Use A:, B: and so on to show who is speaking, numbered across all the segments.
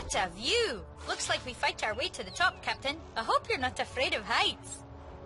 A: What a view! Looks like we fight our way to the top, Captain. I hope you're not afraid of heights.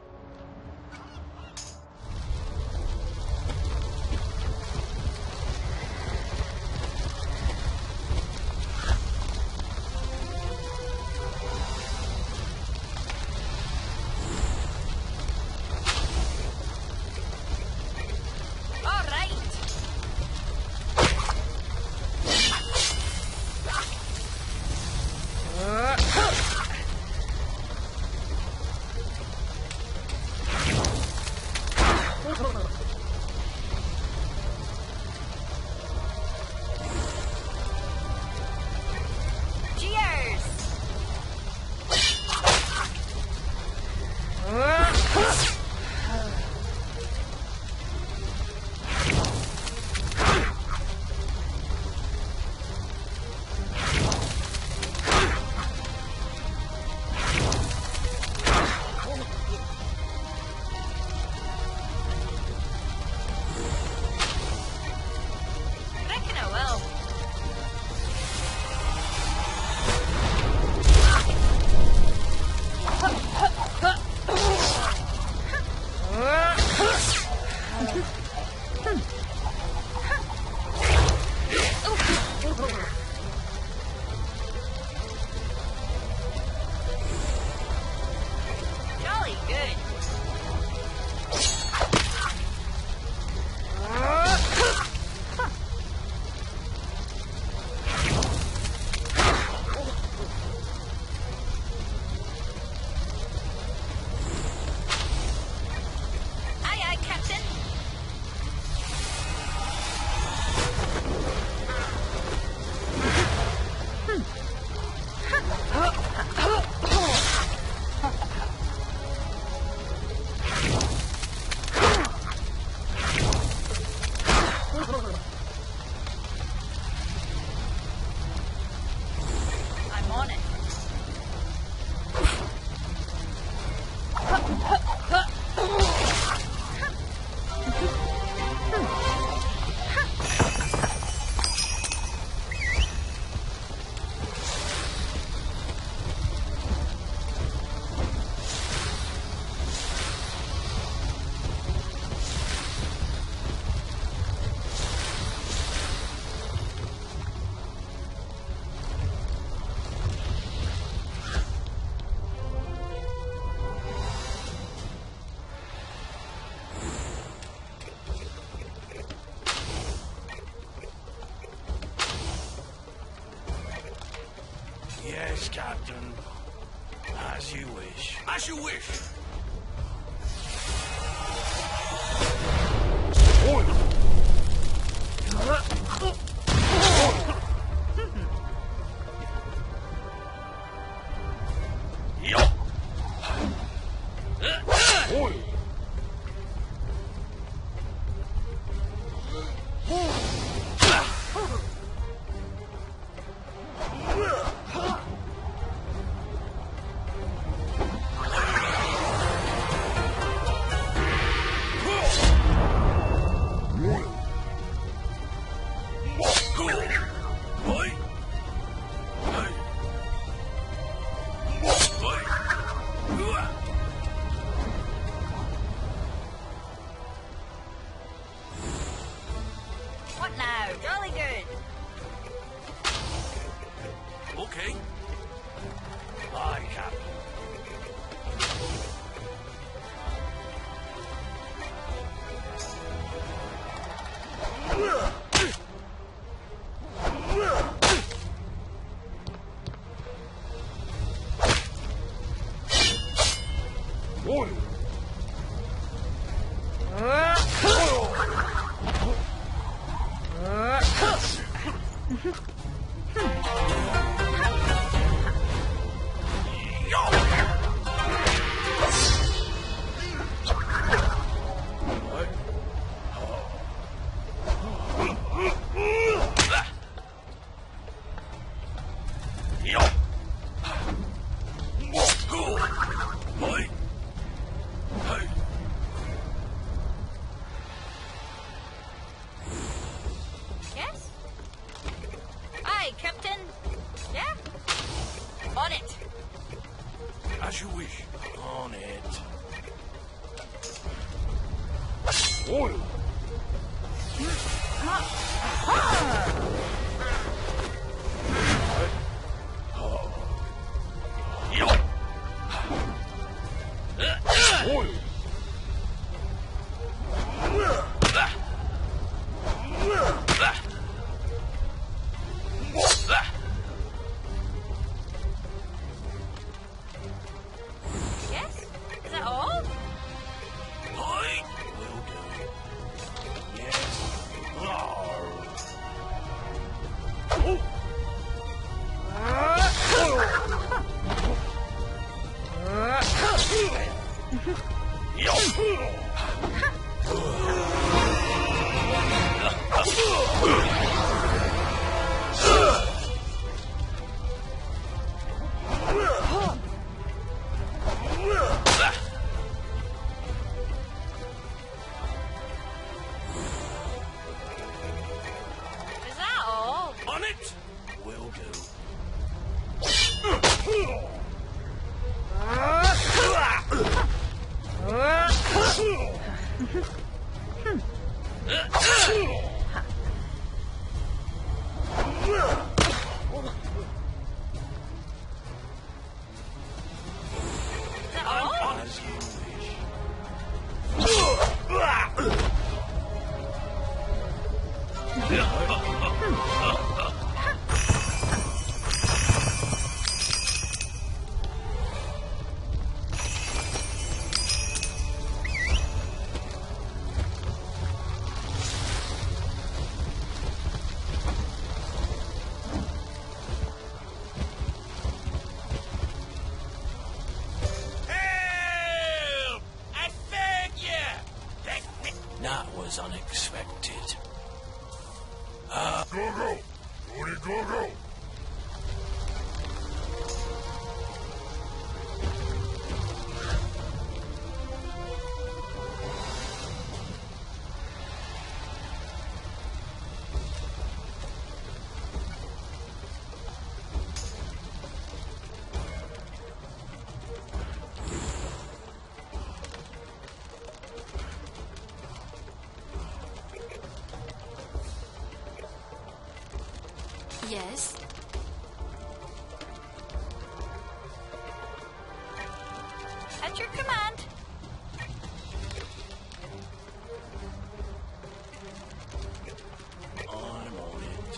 B: Yes, Captain. As you wish.
C: As you wish. Okay.
B: Aye, Captain.
A: Yes? Is that all?
B: Aye, will do. Yes.
A: Is that all?
B: On it. Will do.
A: Is that all?
B: As you wish. Help! I found you! That was unexpected.
C: Go, go. Tony, go, go.
A: Yes. At your command.
B: I'm on it.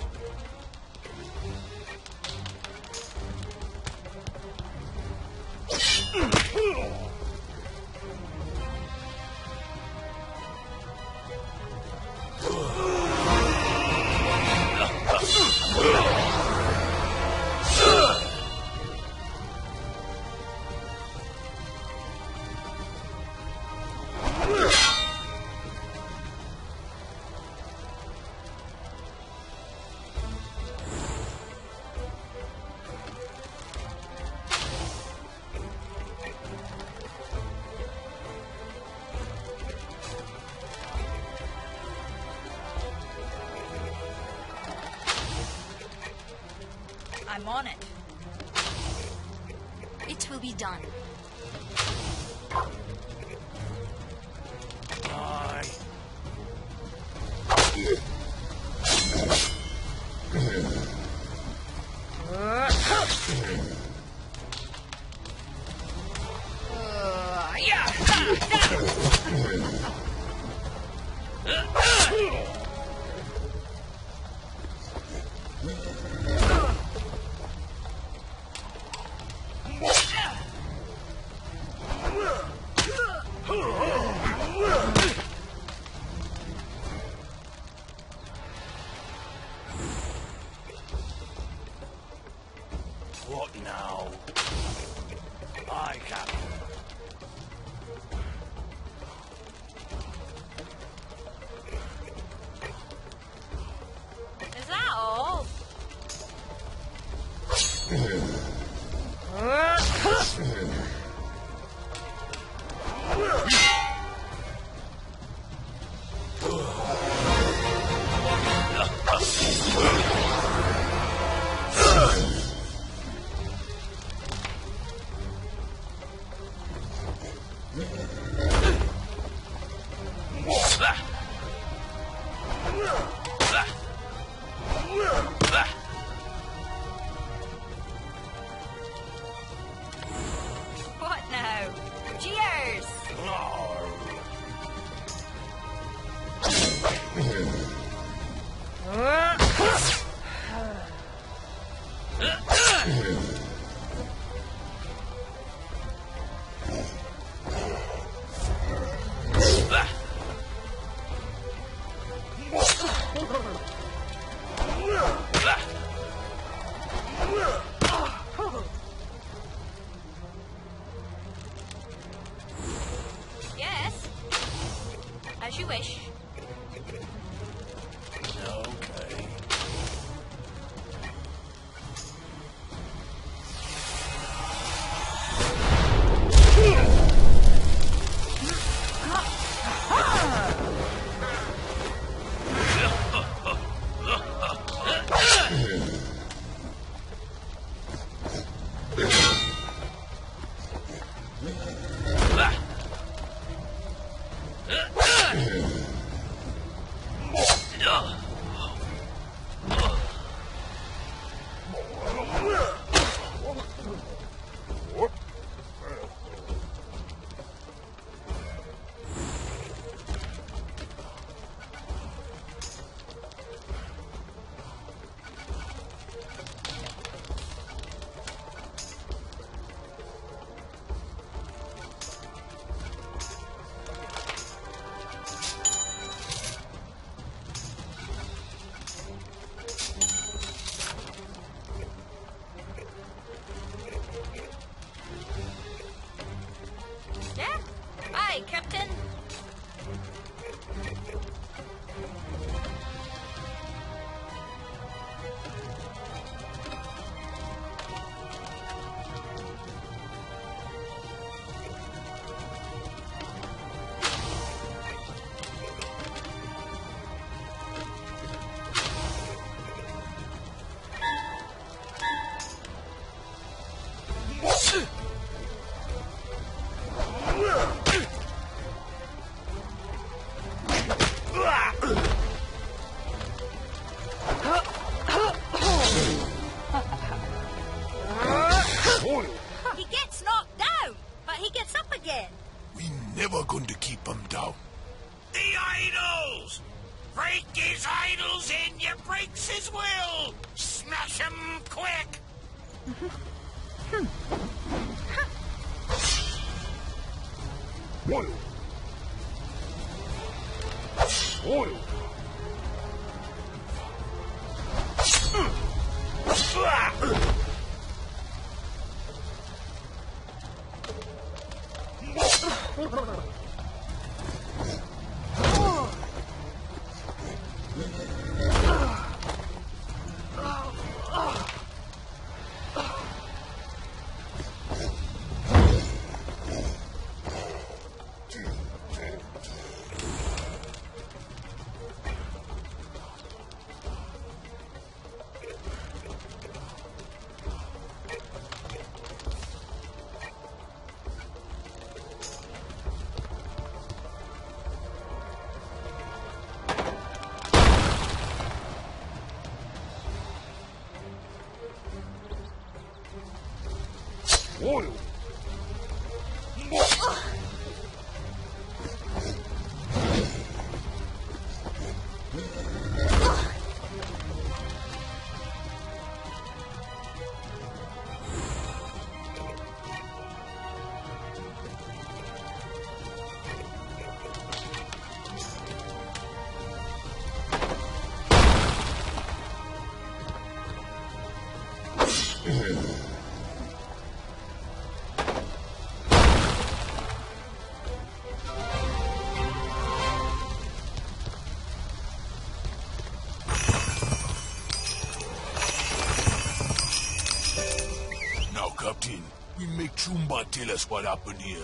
A: I'm on it.
D: It will be done.
B: Aye.
A: Yes? As you wish.
B: Okay.
A: Yeah? Aye, Captain. He gets knocked down, but he gets up again.
C: We never going to keep him down.
B: The idols! Break his idols and you breaks his will! Smash him quick!
C: Oil. Oil. Oil. Now, Captain, we make Chumba tell us what happened here.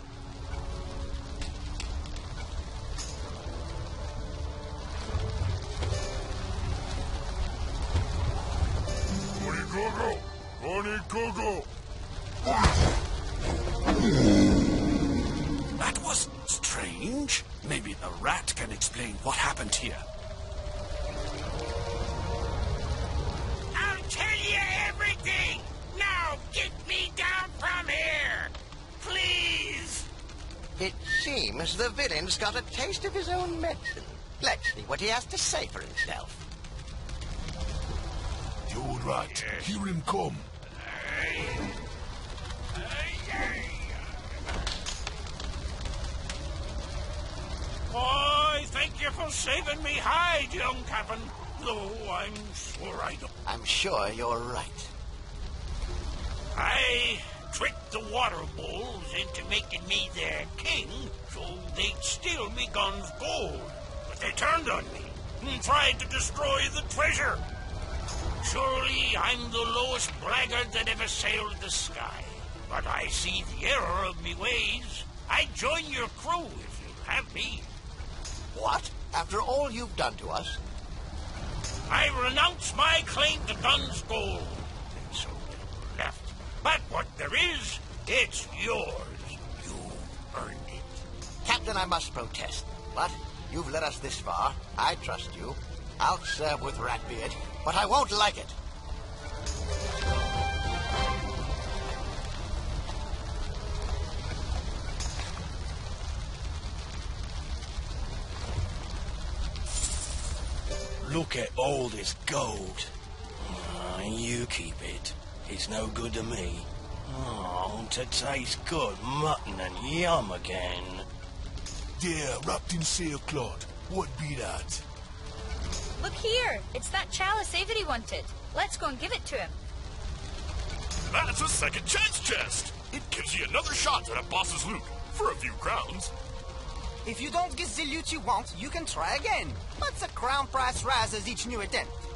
C: Go.
B: That was strange. Maybe the rat can explain what happened here. I'll tell you everything! Now get me down from here! Please!
D: It seems the villain's got a taste of his own medicine. Let's see what he has to say for himself.
C: The old rat. Hear him come.
B: Why, thank you for saving me hide, young captain. Though I'm sure I don't.
D: I'm sure you're right.
B: I tricked the water bulls into making me their king so they'd steal me Gunn's gold. But they turned on me and tried to destroy the treasure. Surely I'm the lowest blackguard that ever sailed the sky. But I see the error of me ways. I'd join your crew if you'll have me.
D: What? After all you've done to us?
B: I renounce my claim to Gunn's gold. There's so little left. But what there is, it's yours. You earned it.
D: Captain, I must protest. But you've led us this far. I trust you. I'll serve with Ratbeard, but I won't like it.
E: Look at all this gold. You keep it. It's no good to me. Oh, to taste good mutton and yum again.
C: There, wrapped in sailcloth. What be that?
A: Look here. It's that chalice Avery wanted. Let's go and give it to him.
F: That's a second chance chest. It gives you another shot at a boss's loot for a few crowns.
G: If you don't get the loot you want, you can try again. But the crown price rises each new attempt.